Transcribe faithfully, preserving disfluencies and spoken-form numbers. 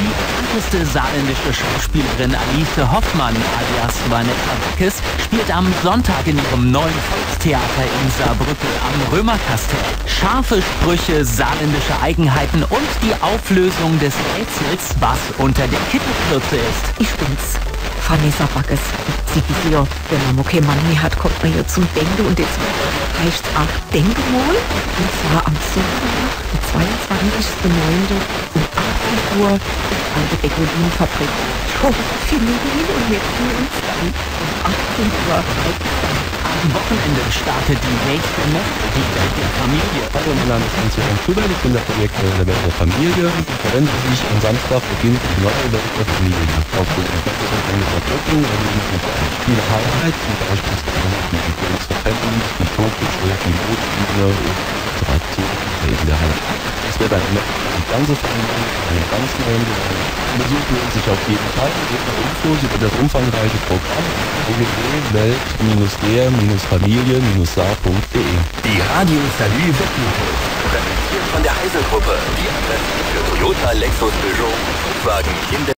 Die bekannteste saarländische Schauspielerin Alice Hoffmann alias Vanessa Backes spielt am Sonntag in ihrem neuen Volkstheater in Saarbrücken am Römerkastell. Scharfe Sprüche, saarländische Eigenheiten und die Auflösung des Rätsels, was unter der Kittelkürze ist. Ich bin's, Vanessa Backes. Sie wissen ja, wenn man keinen Mann mehr hat, kommt man ja zum Denken und jetzt heißt es auch Denkemol. Und zwar am Sonntag, der zweiundzwanzigsten neunten um achtzehn Uhr in der alte Begolinfabrik. Philolin und wir tun uns dann um achtzehn Uhr. Am Wochenende startet die nächste Messe, die Welt der Familie. Hallo, mein Name ist Hans-Jürgen Schubert, ich bin der Projektleiter der Welt der Familie. Die verwende sich am Samstag beginnt die neue Welt der Familie. Aufgrund der Saarbrücken erleben Sie viele Highlights, wie beispielsweise die Films für Families, die Tonkische, die Notbühne und Interaktion in der Halle. Das wird eine die ganze Familie, eine ganz neue Welt. Besuchen Sie sich auf jeden Fall weitere Infos über das umfangreiche Programm w w w punkt welt der familie saar punkt de. Die Radio Salü Wettenhof, präsentiert von der Heisel-Gruppe, die Adresse für Toyota, Lexus, Peugeot, Volkswagen, Kinder.